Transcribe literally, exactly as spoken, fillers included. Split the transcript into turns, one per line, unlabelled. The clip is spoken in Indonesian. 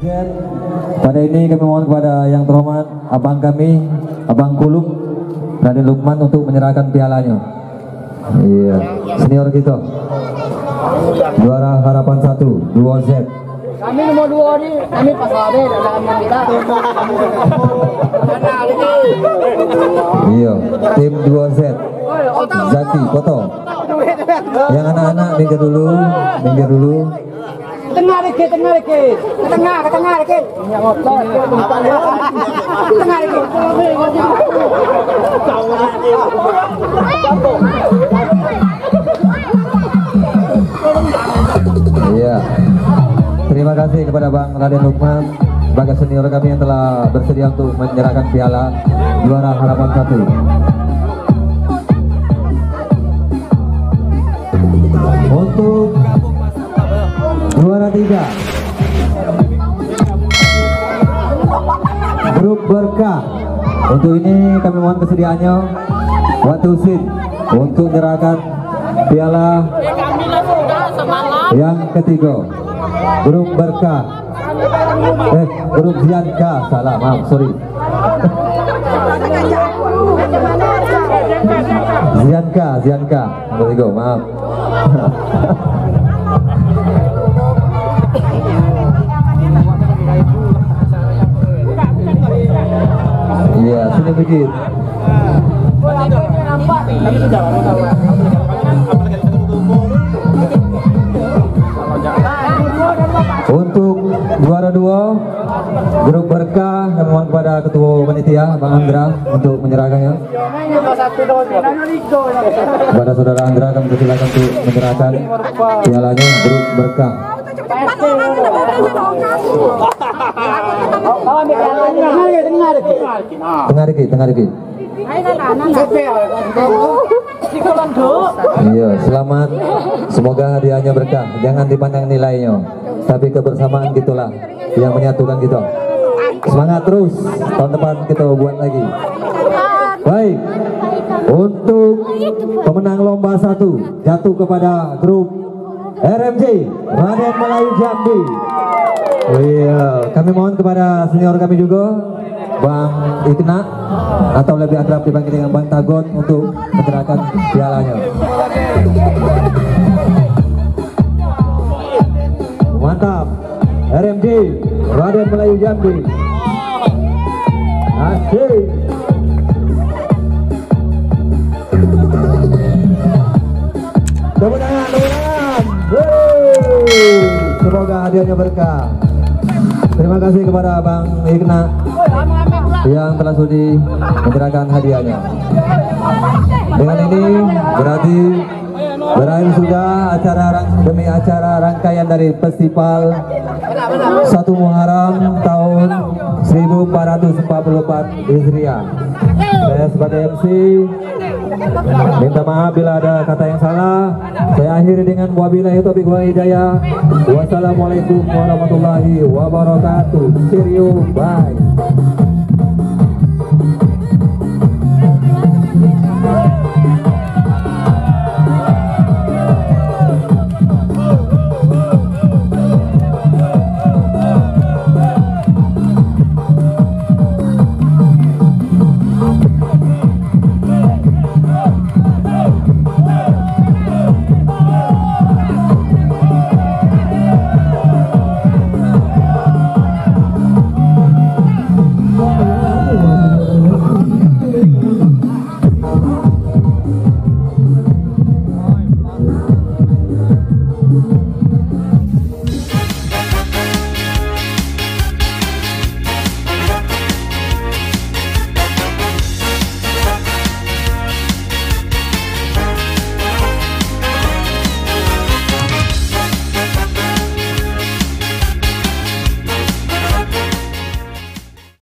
Pada ini kami mohon kepada yang terhormat abang kami, Abang Kulum, Raden Lukman untuk menyerahkan pialanya. Iya, senior kita. Juara harapan satu, dua Z.
Kami nomor dua ini, kami pas ada dalam kita.
Iya, tim dua Z. Zaki, foto. Yang anak-anak minggir dulu, minggir dulu.
Tengah dikit, tengah dikit, ke tengah, ke tengah dikit. Ya ngotot, tengah dikit.
Iya. Terima kasih kepada Bang Raden Lukman sebagai senior kami yang telah bersedia untuk menyerahkan piala juara harapan satu. Untuk juara tiga, grup Berkah. Untuk ini kami mohon kesediaannya waktu sin untuk menyerahkan piala yang ketiga. Grup Berkah, eh grup Zianka, salah, maaf, sorry. Zianka, Zianka, ketiga, maaf. Iya, sini dikit. Untuk juara dua, grup Berkah, kami mohon kepada ketua panitia Bang Andra untuk menyerahkannya. Kepada saudara Andra kami persilakan untuk menyerahkan pialanya grup Berkah. Tengah dikit, tengah dikit. Iya, selamat. Semoga hadiahnya berkah. Jangan dipandang nilainya, tapi kebersamaan gitulah yang menyatukan kita. Semangat terus. Tahun depan kita buat lagi. Baik. Untuk pemenang lomba satu jatuh kepada grup R M J Raden Melayu Jambi. Iya, kami mohon kepada senior kami juga, Bang Ikna, atau lebih akrab dipanggil dengan Bang Tagot, untuk menyerahkan pialanya. Mantap, R M J Raden Melayu Jambi. Asik. Tepuk tangan, tepuk tangan. Yeay. Semoga hadiahnya berkah. Terima kasih kepada Bang Ikna yang telah sudi menyerahkan hadiahnya. Dengan ini berarti berakhir sudah acara demi acara rangkaian dari festival satu Muharram tahun seribu empat ratus empat puluh empat Hijriah. Saya sebagai M C minta maaf bila ada kata yang salah. Saya akhiri dengan wabillahi taufiq wal hidayah. Wassalamualaikum warahmatullahi wabarakatuh. See you, bye.